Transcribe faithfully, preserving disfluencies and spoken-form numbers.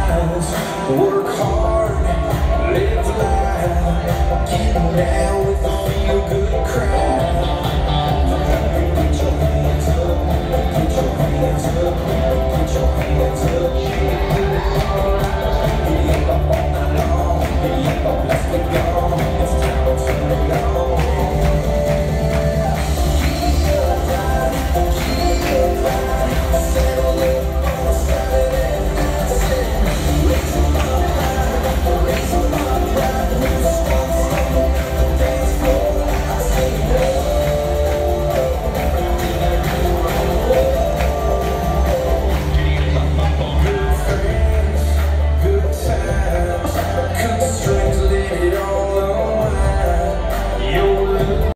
smiles. Work hard, live life, getting down with all your good crowd.